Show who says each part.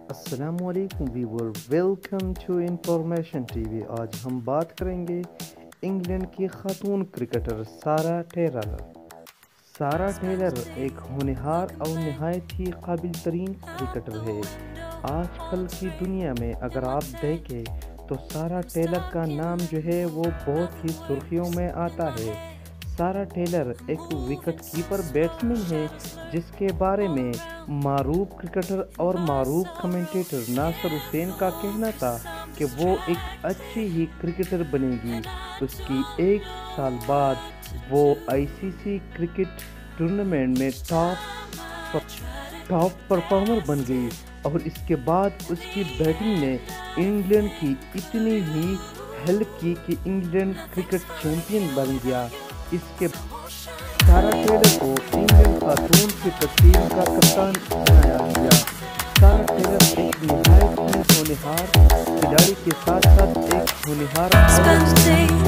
Speaker 1: السلام علیکم viewer, welcome to information T V. آج ہم بات کریں گے انگلینڈ کی خاتون cricketer Sarah Taylor. Sarah Taylor ایک ہونہار اور نہایت ہی قابل ترین کرکٹر ہے۔ آج کل کی دنیا میں اگر آپ دیکھیں تو سارہ ٹیلر کا نام جو ہے وہ بہت ہی سرخیوں میں آتا ہے۔ سارہ ٹیلر ایک وکٹ کیپر بیٹسمین ہے جس کے بارے میں معروف کرکٹر اور معروف کمنٹیٹر ناصر حسین کا کہنا تھا کہ وہ ایک اچھی ہی کرکٹر بنے گی۔ اس کی ایک سال بعد وہ I C C cricket tournament میں ٹاپ پرفارمر بن گئی اور اس کے بعد اس کی بیٹنگ نے انگلینڈ کی اتنی ہی ہیلپ کی کہ انگلینڈ کرکٹ چیمپئن بن گیا۔ اس کے سارہ ٹیلر کو انگلینڈ خاتون کرکٹ ٹیم کا کپتان بنایا گیا۔ سارہ ٹیلر ایک نہایت ہی ہونہار کھلاڑی کے ساتھ ساتھ ایک ہونہار